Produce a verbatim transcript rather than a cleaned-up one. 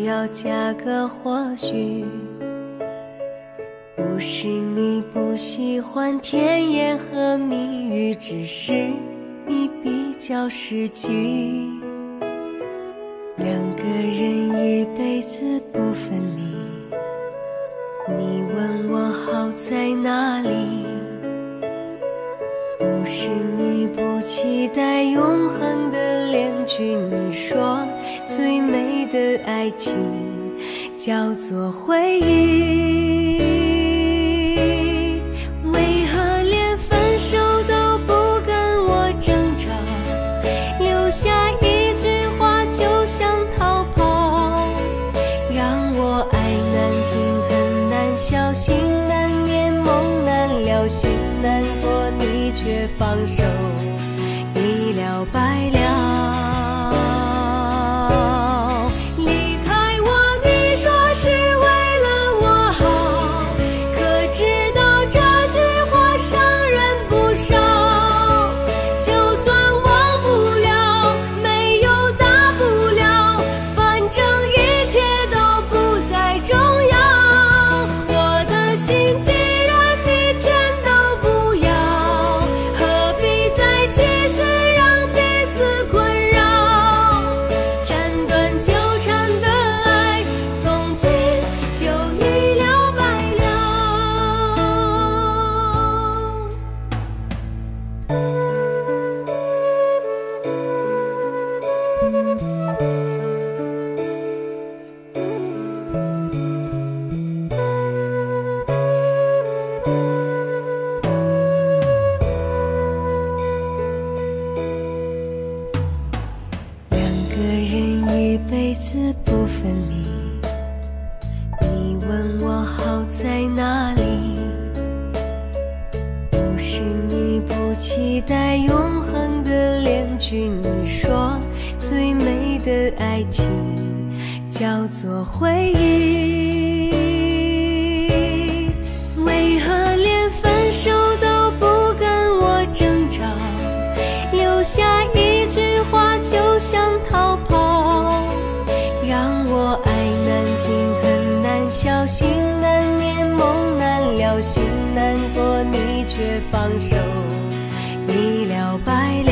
要加个或许。不是你不喜欢甜言和蜜语，只是你比较实际。两个人一辈子不分离，你问我好在哪里？不是你不期待永恒的恋句，你说最美的爱情叫做回忆。为何连分手都不跟我争吵，留下一句话就想逃跑，让我爱难平恨难消，心难眠梦难了，心难过你却放手，一了百了。离开我你说是为了我好，可知道这句话伤人不少。就算忘不了，没有大不了，反正一切都不再重要。我的心既然你全都不要，何必再继续让彼此困扰？斩断纠缠的爱，从今就一了百了。两个人一辈子不分离，你问我好在哪里？不是你不期待永恒的恋句，你说最美的爱情叫做回忆。为何连分手都不跟我争吵，留下一句话就想逃跑，让我爱难平恨难消，心难眠梦难了，心难过你却放手，一了百了。